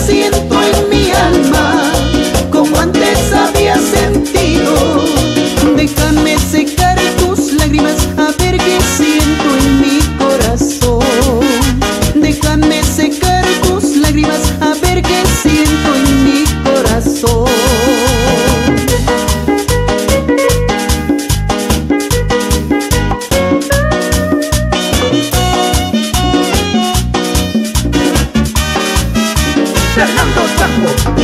siento en mi alma como antes había sentido. Déjame secar tus lágrimas a ver qué siento en mi corazón. Déjame secar tus lágrimas a ver qué siento en mi corazón. Fernando Sambo.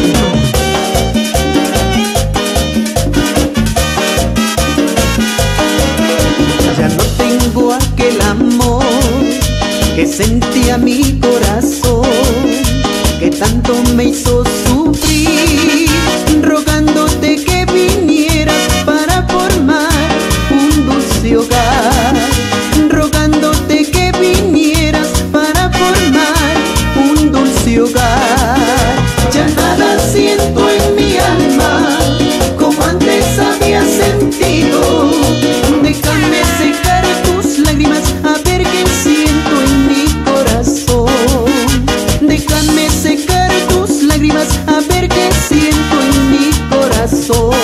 Ya no tengo aquel amor que sentía mi corazón, que tanto me hizo sufrir, rogándote que vinieras para formar un dulce hogar, rogándote que vinieras para formar un dulce hogar. Ya nada siento en mi alma como antes había sentido. Déjame secar tus lágrimas a ver qué siento en mi corazón. Déjame secar tus lágrimas a ver qué siento en mi corazón.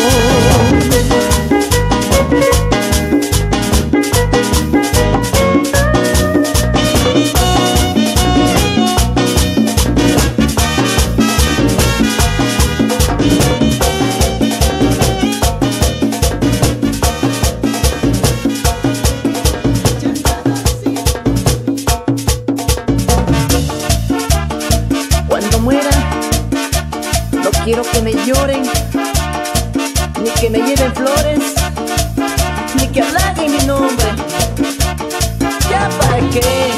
Cuando muera, no quiero que me lloren, ni que me lleven flores, ni que halaguen mi nombre. ¿Ya para qué?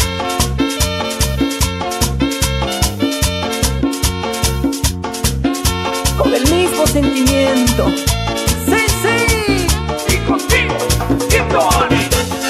Con el mismo sentimiento. ¡Sí, sí! Y contigo, siento Ani.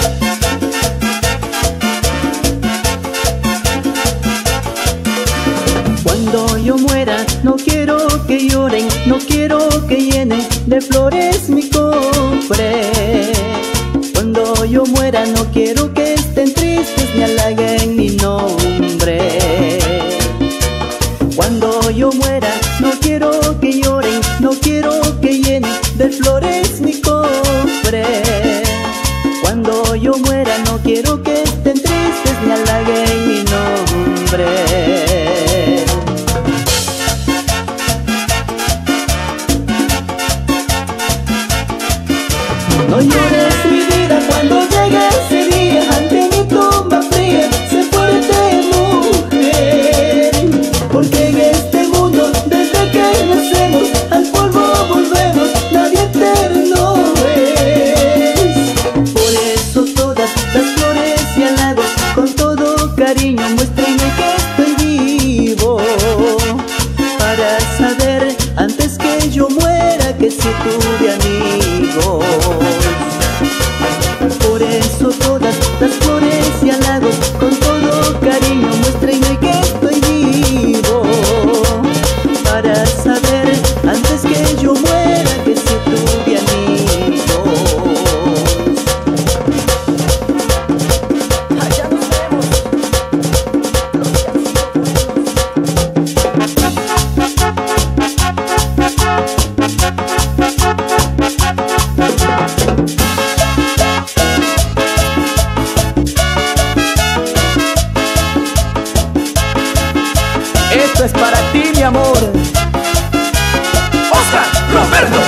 Cuando yo muera, no quiero que lloren, no quiero que llenen de flores mi cofre. Cuando yo muera, no quiero que estén tristes ni halaguen mi nombre. Cuando yo muera, no quiero que lloren, no quiero que llenen de flores mi cofre. Cuando yo muera, no quiero que estén tristes ni halaguen mi nombre. No llores mi vida cuando llegue ese día, ante mi tumba fría, sé fuerte mujer, porque en este mundo desde que nacemos al polvo volvemos, nadie eterno es. Por eso todas las flores y halagos con todo cariño muéstrenme que estoy vivo, para saber antes que yo muera que si tuve amigos. Por eso todas las flores y halagos con todo cariño muéstrenme que estoy vivo, para saber antes que yo muera que si tuve amigos. Allá nos vemos. Esto es para ti, mi amor. Oscar Roberto.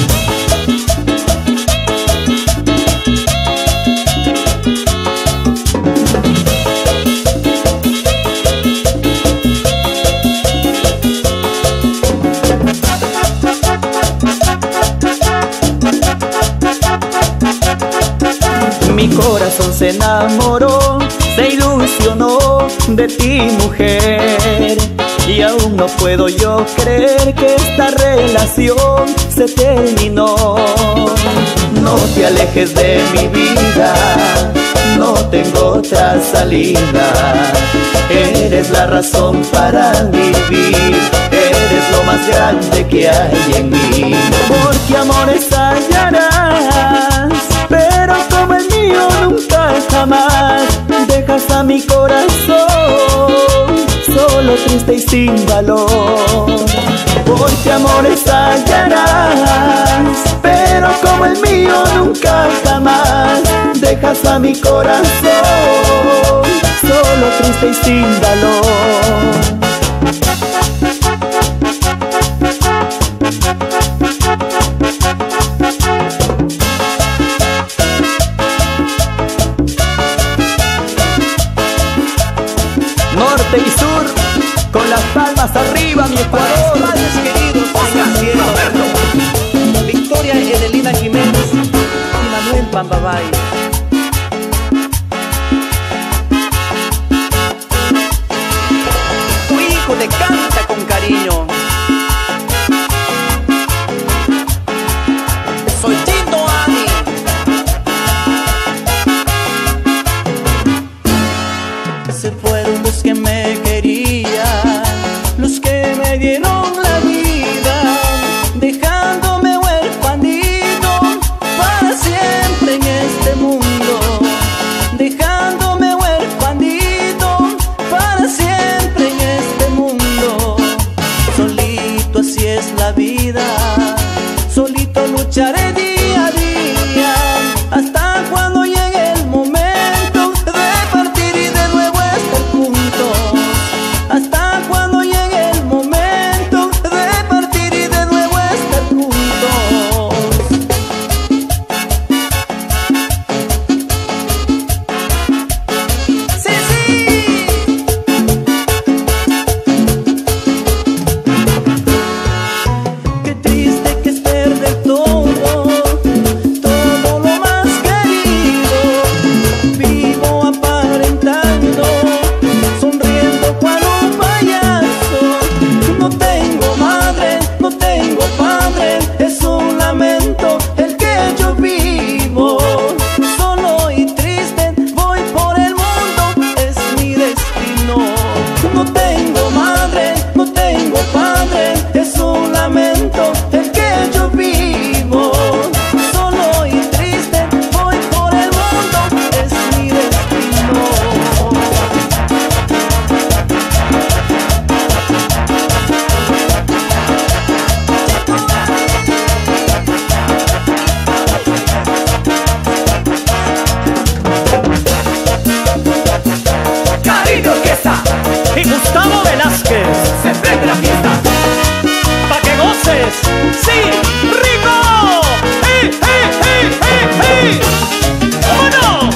Mi corazón se enamoró, se ilusionó de ti, mujer, y aún no puedo yo creer que esta relación se terminó. No te alejes de mi vida, no tengo otra salida. Eres la razón para vivir, eres lo más grande que hay en mí. Porque amores hallarás, pero como el mío nunca jamás dejas a mi corazón solo solo, triste y sin valor. Porque amores hallarás, pero como el mío nunca jamás dejas a mi corazón solo, triste y sin valor. Norte y sur, con las palmas arriba, mi Ecuador. Padres queridos, en el cielo. Victoria Edelina Jiménez y Manuel Pambabay. Tu hijo te canta con cariño. Soy Tito Ani. Se fueron los que me querían, los que me dieron la vida, dejándome huerfanito para siempre en este mundo. Dejándome huerfanito para siempre en este mundo. Solito así es la vida, solito lucharé día a día, hasta cuando llegue el momento de partir y de nuevo estar juntos. Hasta cuando llegue el momento de partir y de nuevo estar juntos. Sí, sí. Qué triste que es perder todo lo más querido. Vivo aparentando, sonriendo cual un payaso. No tengo madre, no tengo padre, es un lamento el que yo vivo. Solo y triste voy por el mundo, es mi destino. No tengo madre, no tengo padre, es un lamento el que yo vivo. Solo y triste voy por el mundo, es mi destino. Cariño Orquesta, Y Gustavo Velázquez, se prende la fiesta. pa' que goces, sí, rico. ¡Hey, hey, hey, hey, hey! ¡Vámonos!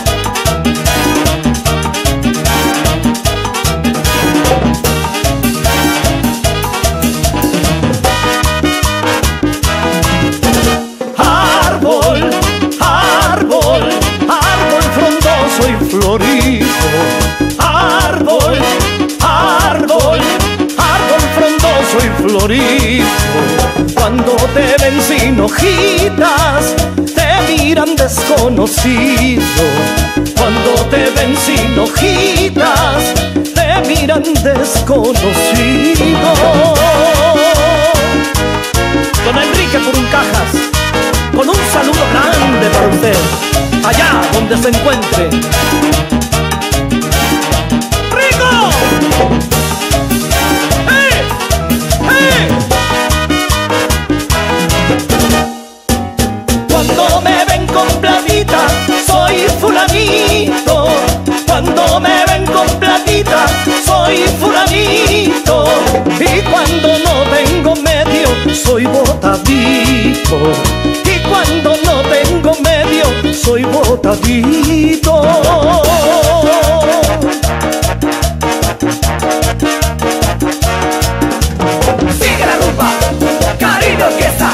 Árbol, árbol, árbol frondoso y florido. Árbol, árbol, árbol frondoso y florido. Cuando te ven sin hojitas, te miran desconocido. Cuando te ven sin hojitas, te miran desconocido. Don Enrique Puruncajas, con un saludo grande para usted, allá donde se encuentre. ¡Rico! ¡Eh! ¡Eh! Cuando me ven con platita, soy fulanito. Cuando me ven con platita, soy fulanito. Y cuando no tengo medio, soy botadito. Y cuando no tengo medio, soy botadito. Sigue la rumba, Cariño Orquesta.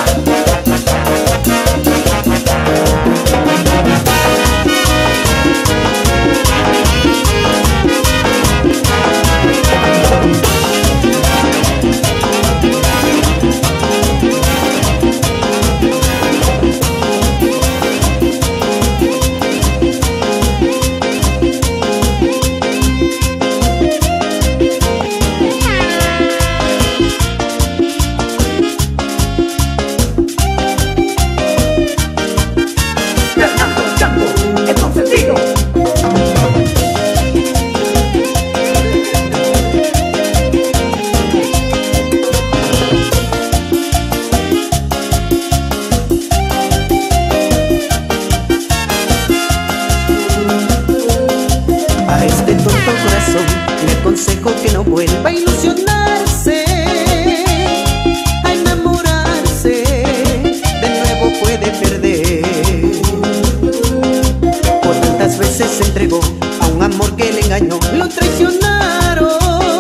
entonces se entregó a un amor que le engañó. Lo traicionaron,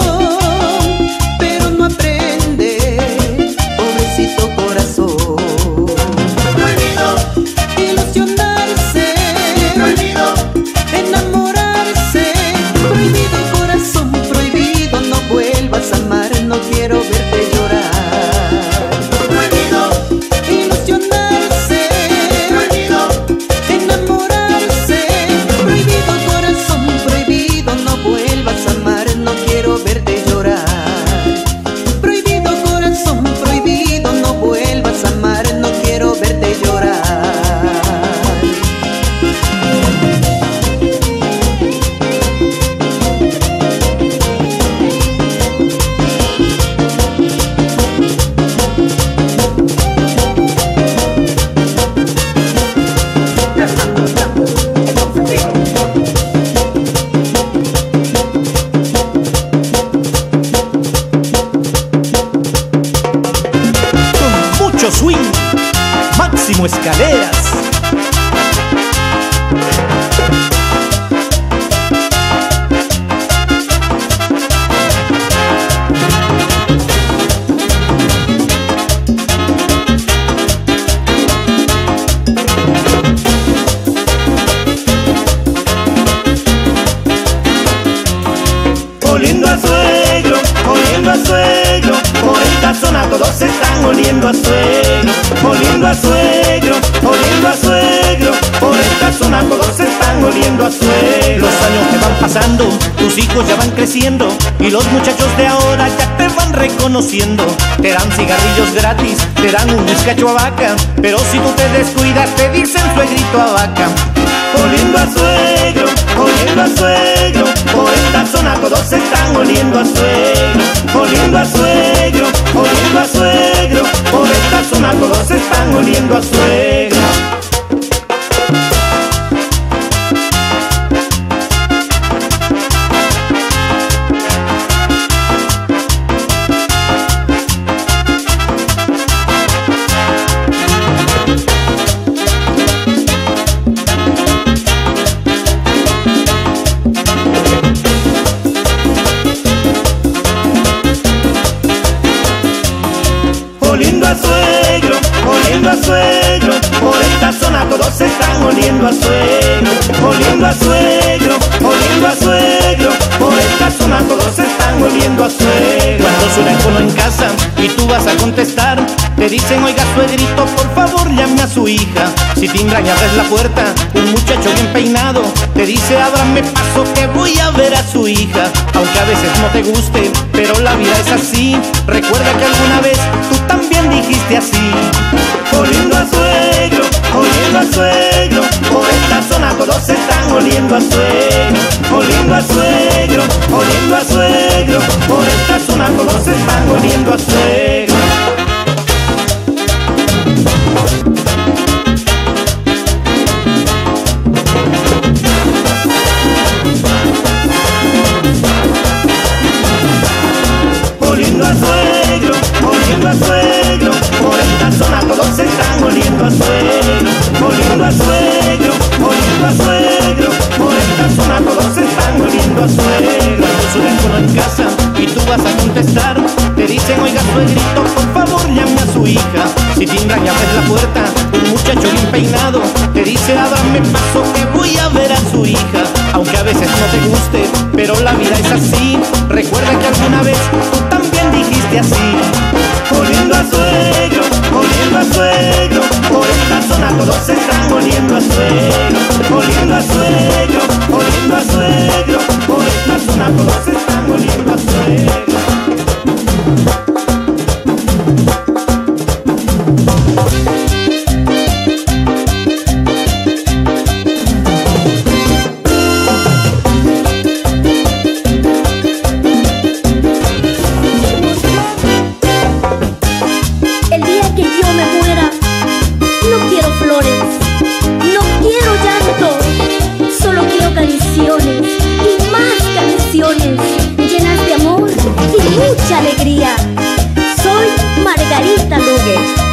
pero no aprende, pobrecito corazón. Prohibido ilusionarse, prohibido enamorarse, prohibido corazón, prohibido. No vuelvas a amar, no quiero verte llorar. prohibido Ilusionarse, prohibido enamorarse, prohibido corazón, prohibido. No vuelvas a amar, no quiero verte llorar. Prohibido corazón, prohibido. No vuelvas a amar, no quiero verte llorar. Con mucho swing, Máximo Escaleras. Oliendo a suegro, oliendo a suegro, por esta zona todos se están oliendo a suegro. Oliendo a suegro, oliendo a suegro, por esta zona todos se están oliendo a suegro. Los años que van pasando, tus hijos ya van creciendo y los muchachos de ahora ya te van reconociendo. Te dan cigarrillos gratis, te dan un bizcacho a vaca, pero si tú te descuidas te dicen suegrito a vaca. Oliendo a suegro, oliendo a suegro, por esta zona todos se están oliendo a suegro. Oliendo a suegro, oliendo a suegro, por esta zona todos se están oliendo a suegro. Oliendo a suegro, oliendo a suegro, por esta zona todos se están oliendo a suegro. Oliendo a suegro, oliendo a suegro, por esta zona todos se están oliendo a suegro. Cuando suena el fono en casa y tú vas a contestar, te dicen oiga suegrito, por favor llame a su hija. Si timbran y abres la puerta, un muchacho bien peinado te dice ábrame paso que voy a ver a su hija. Aunque a veces no te guste, pero la vida es así. Recuerda que alguna vez tú también dijiste así. Oliendo a suegro, oliendo a suegro, por esta zona todos se están oliendo a suegro. Oliendo a suegro, oliendo a suegro, por esta zona todos se están oliendo a suegro. Oliendo a suegro, oliendo a suegro, por esta zona todos se están oliendo a suegro. Oliendo a suegro, oliendo a suegro, por esta zona todos se están oliendo a suegro. Cuando suena el fono en casa y tú vas a contestar, te dicen oiga suegrito, por favor llame a su hija. Si timbran y abres la puerta, un muchacho bien peinado te dice ábrame paso que voy a ver a su hija. Aunque a veces no te guste, pero la vida es así. Recuerda que alguna vez tú también dijiste así. Oliendo a suegro, oliendo a suegro, por esta zona todos se están oliendo a suegro. Oliendo a suegro, oliendo a suegro, por esta zona todos se están oliendo a suegro. El día que yo me muera, no quiero flores, no quiero llanto, solo quiero canciones y más canciones llenas de amor y mucha alegría. Soy Margarita Lugue.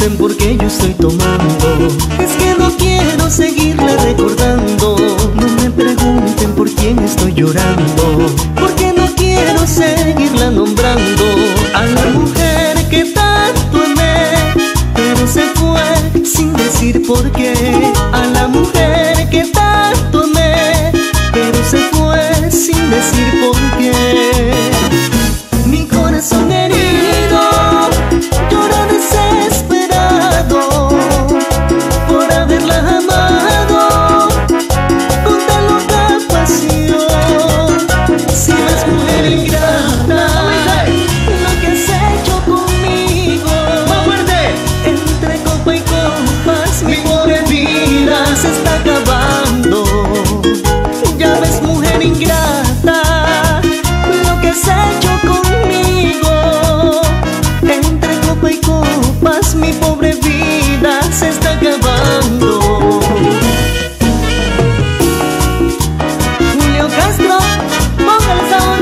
pregunten por qué yo estoy tomando. Es que no quiero seguirla recordando. No me pregunten por quién estoy llorando, porque no quiero seguirla nombrando. A la mujer que tanto amé, pero se fue sin decir por qué. A la mujer que tanto amé, pero se fue sin decir por qué. Mi corazón herido llora desesperado por haberla amado con tan loca pasión. Si eres mujer ingrata, lo que has hecho conmigo, entre copa y copas mi pobre vida se está acabando. Ya ves, mujer ingrata, lo que has hecho conmigo, entre copa y copas mi pobre vida se está acabando. Julio Castro, póngale sabor.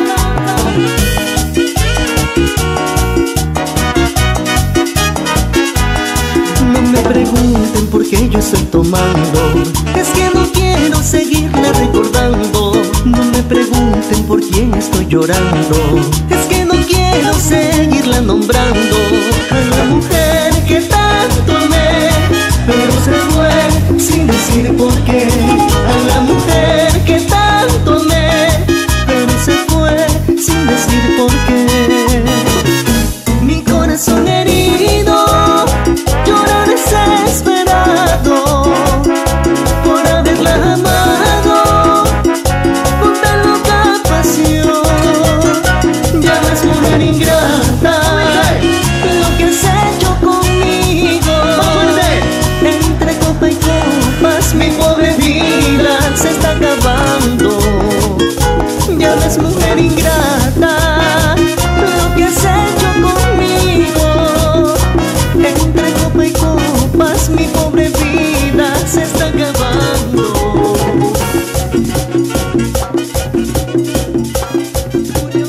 No me pregunten por qué yo estoy tomando, es que no quiero seguirla recordando. No me pregunten por quién estoy llorando, es que no quiero seguirla nombrando. A la mujer que tanto amé, pero se fue sin decir por qué. A la mujer que tanto amé, pero se fue sin decir por qué. Mi corazón herido llora desesperado por haberla amado con tan loca pasión. Ya ves, mujer ingrata, lo que has hecho conmigo, entre copa y copas mi pobre vida se está acabando. Ya ves, mujer ingrata, lo que has hecho conmigo, entre copa y copas mi pobre vida se está acabando. Julio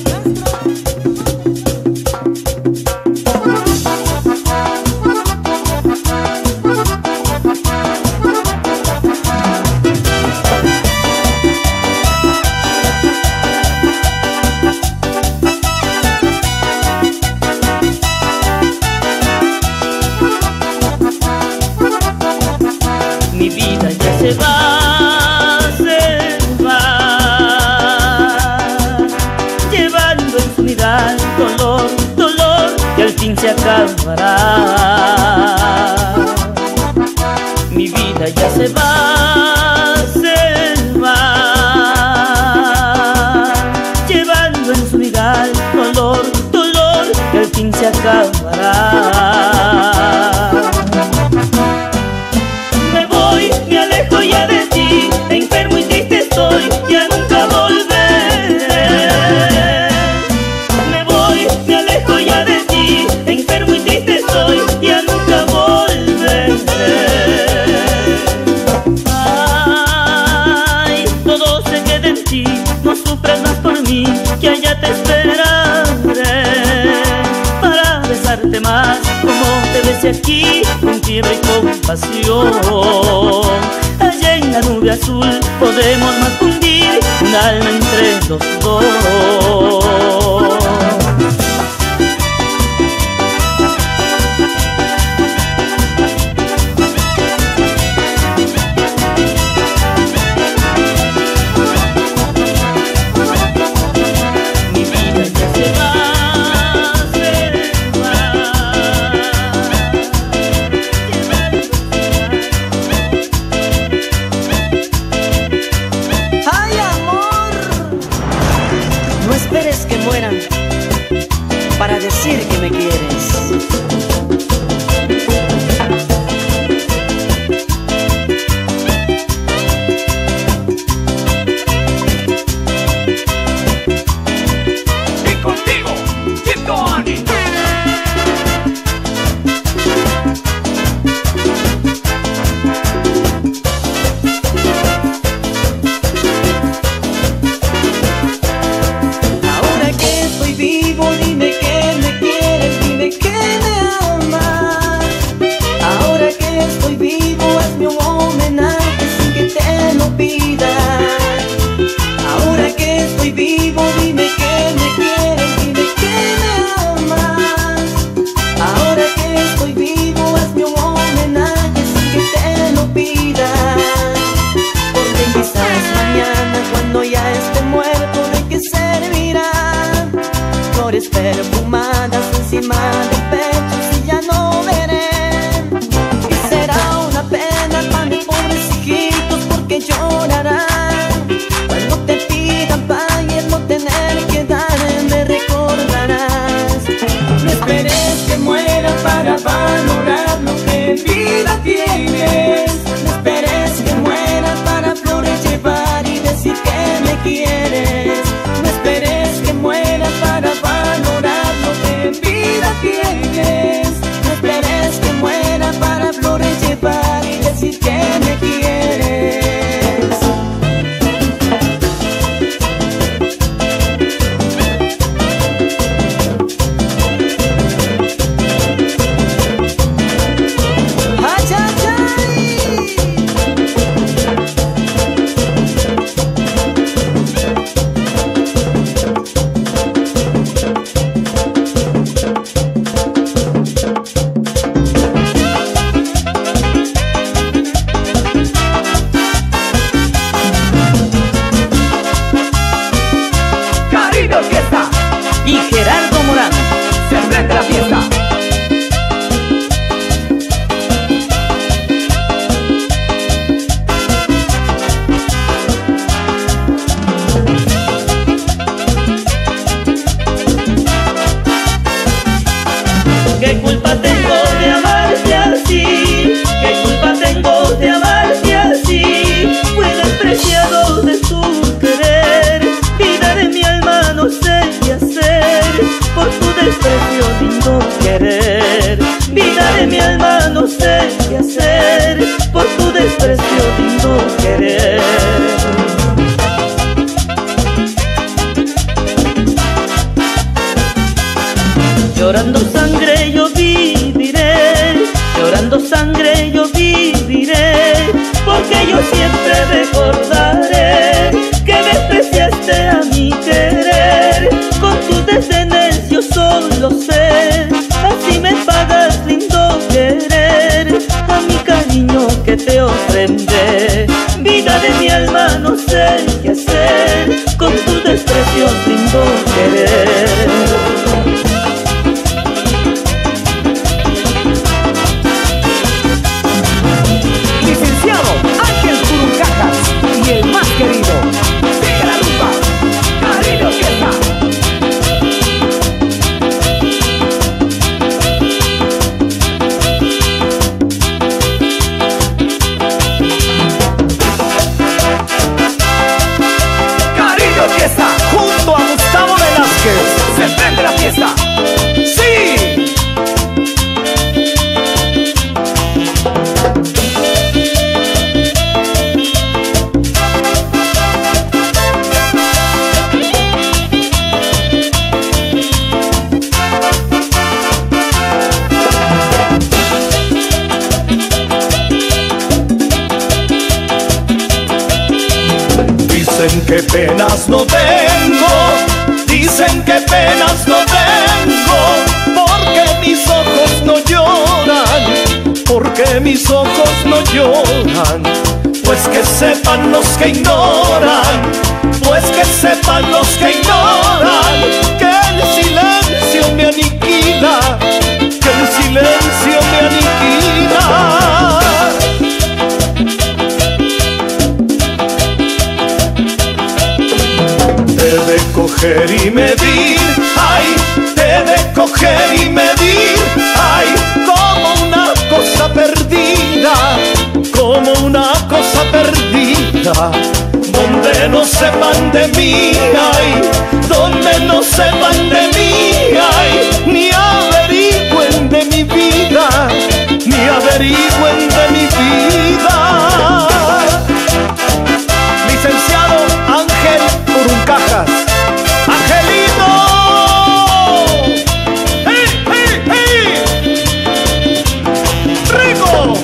mi vida ya se va, llevando en su unidad dolor, dolor, que al fin se acabará. Mi vida ya se va, llevando en su unidad dolor, dolor, que al fin se acabará. Me alejo ya de ti, enfermo y triste estoy, ya nunca volveré. Me voy, me alejo ya de ti, enfermo y triste estoy, ya nunca volveré. Ay, todo se queda en ti, no sufras más por mí, que allá te esperaré para besarte más, como te besé aquí, con tierra y compasión. Allá en la nube azul podemos más fundir un alma entre los dos. Mi vida ya se va. ¡Ay, amor! No esperes que mueran flores perfumadas encima del pecho y ya no veré. Y será una pena para mis pobres hijitos porque llorarán cuando te pidan pa' y el no tener que dar me recordarás. No esperes que muera para valorar lo que en vida tienes. No esperes que muera para flores llevar y decir que me quieres. No esperes que muera para valorar lo que en vida tienes. No esperes que muera para flores llevar y decir que me quieres. Y Gerardo Morán. Se prende la fiesta. ¿Qué culpa tengo de amarte así? ¿Qué culpa tengo de amarte así? Fui despreciado de tu querer. Vida de mi alma no sé qué hacer por tu desprecio lindo querer. Vida de mi alma no sé qué hacer por tu desprecio lindo querer. Llorando sangre yo viviré, llorando sangre yo viviré, porque yo siempre recordaré que despreciaste a mi querer. Con tu desdenes yo solo sé, así me pagas lindo querer a mi cariño que te ofrendé. Vida de mi alma no sé qué hacer con tu desprecio lindo querer. Licenciado Ángel Curuncajas y el más querido. Sigue la rumba, Caribe Orquesta. Caribe Orquesta. Junto a Gustavo Velázquez. Se prende la fiesta. ¡Sí! Dicen que penas no tengo, dicen que penas no tengo, porque mis ojos no lloran, porque mis ojos no lloran. Pues que sepan los que ignoran, pues que sepan los que ignoran, que el silencio me aniquila, que el silencio me aniquila. Te de coger y medir, ay, te de coger y medir, ay, como una cosa perdida, como una cosa perdida, donde no sepan de mí, ay, donde no sepan de mí, ay, ni averigüen de mi vida, ni averigüen de mi vida. Licenciado Ángel Curuncajas. ¡Angelito! ¡Hey, hey, hey! ¡Rico!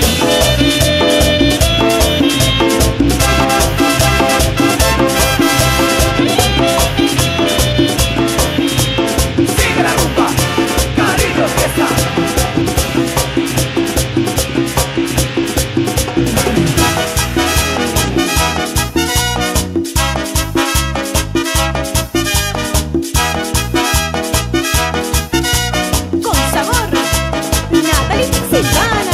mexicana.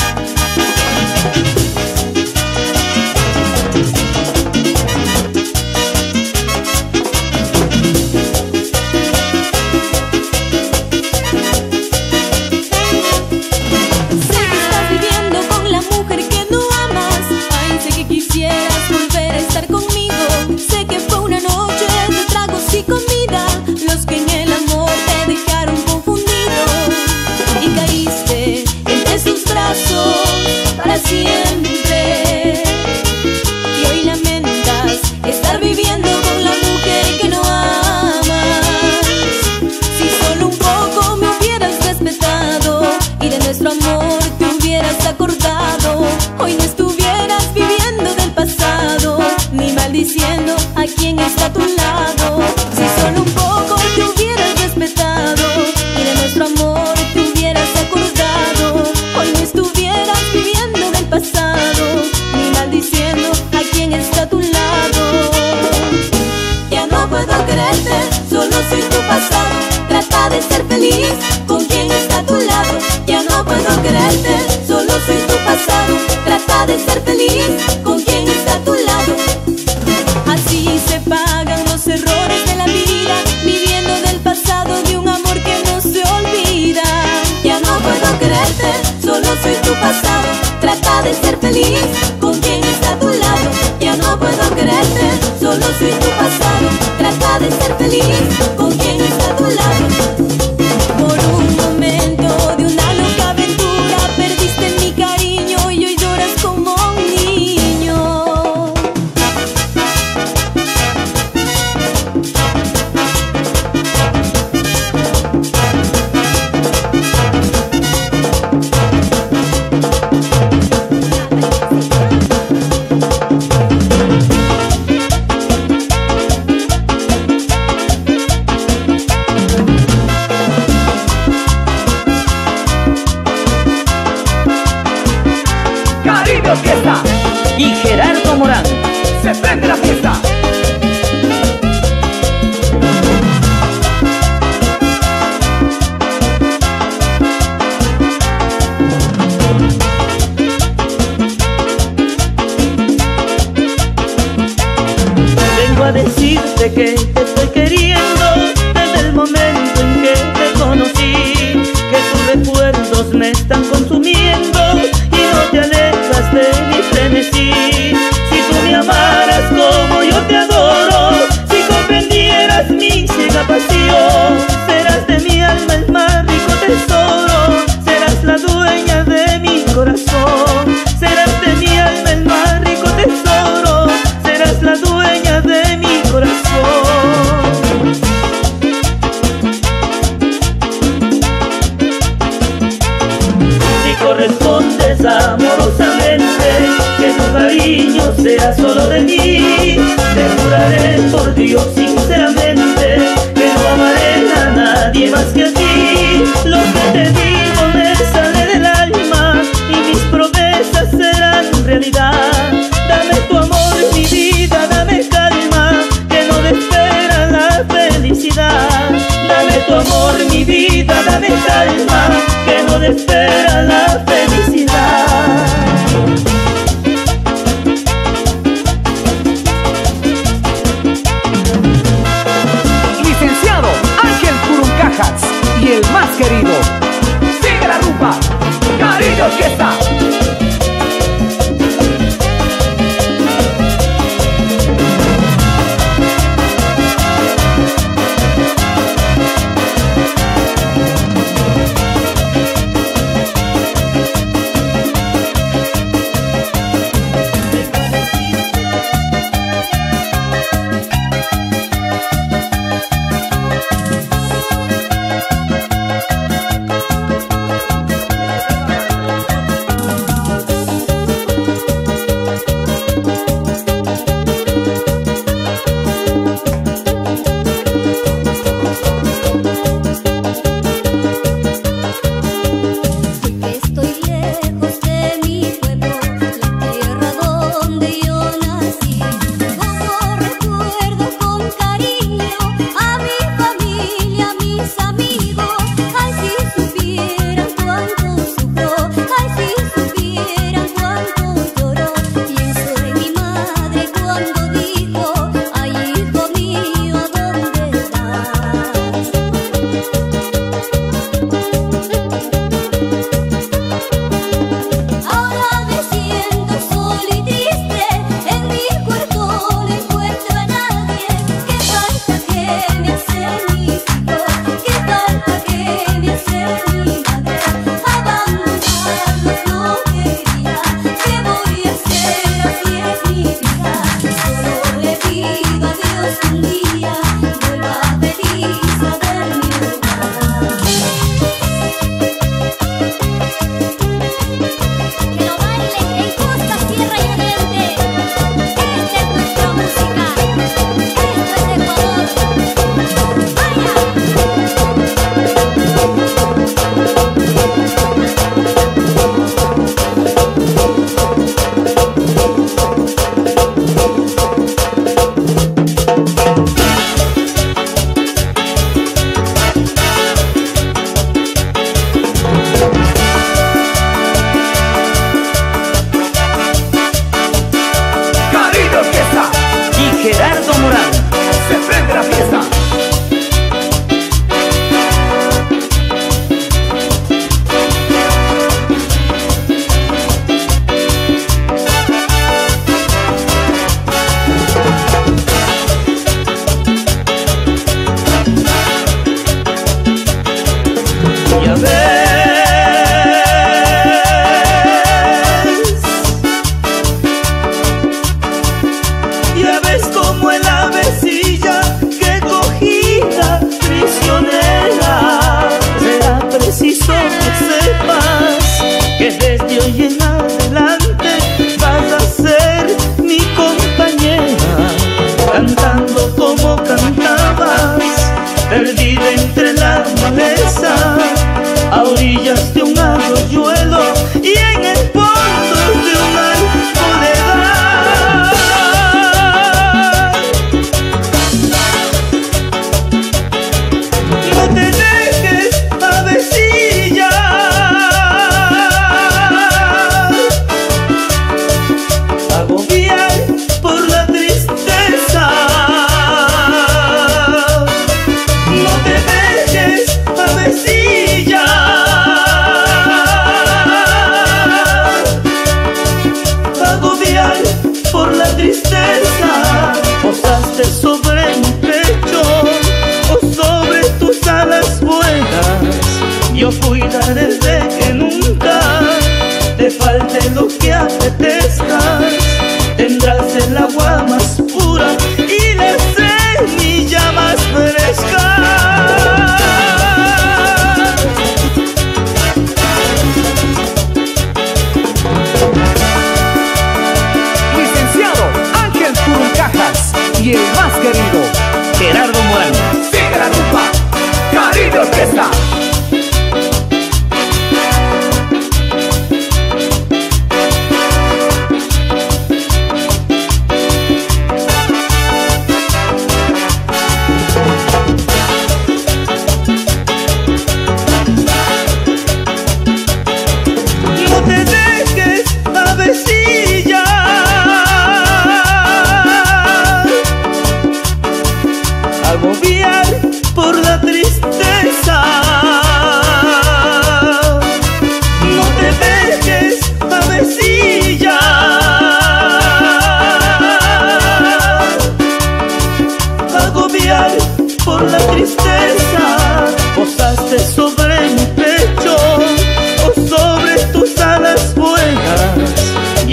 Quisieras volver a estar conmigo. Sé que fue una noche de tragos y comida, los que en el amor te dejaron confundido, y caíste entre sus brazos para siempre. Y hoy lamentas estar viviendo con la mujer que no amas. Si solo un poco me hubieras respetado y de nuestro amor te hubieras acordado, hoy no estuvieras viviendo del pasado, ni maldiciendo a quien está a tu lado. Si solo un poco te hubieras respetado y de nuestro amor te hubieras acordado, hoy no estuvieras viviendo del pasado, ni maldiciendo a quien está a tu lado. Ya no puedo quererte, solo soy tu pasado. Trata de ser feliz con quien está a tu lado. Ya no puedo quererte, solo soy tu pasado. Trata de ser feliz con quien está a tu lado. Así se pagan los errores de la vida, viviendo del pasado de un amor que no se olvida. Ya no puedo quererte, solo soy tu pasado. Trata de ser feliz con quien está a tu lado. Ya no puedo quererte, solo soy tu pasado. Trata de ser feliz con quien está a tu lado. Por un momento de una loca aventura perdiste mi cariño y hoy lloras como un niño. Caribe Fiesta y Gerardo Morán. se prende la fiesta. Vengo a decirte que te estoy queriendo desde el momento en que te conocí, que tus recuerdos me están consumiendo y no te alejas de mi frenesí. Si tú me amaras como yo te adoro, si comprendieras mi ciega pasión, serás de mi alma el más rico tesoro, serás la dueña de mi corazón, serás de mi alma el más rico tesoro, serás la dueña de mi corazón. Si correspondes amorosamente que tu cariño sea solo de mí, te juraré por Dios sinceramente que no amaré a nadie más que a ti. Lo que te digo me sale del alma y mis promesas serán realidad. Dame tu amor, mi vida, dame calma, que no desespera la felicidad. Dame tu amor, mi vida, dame calma, que no desespera la felicidad. Licenciado Ángel Curuncajas y el más querido. Sigue la rumba, Caribe Fiesta.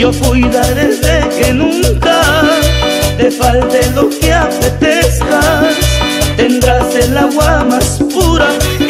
yo cuidaré de que nunca te falte lo que apetezcas. Tendrás el agua más pura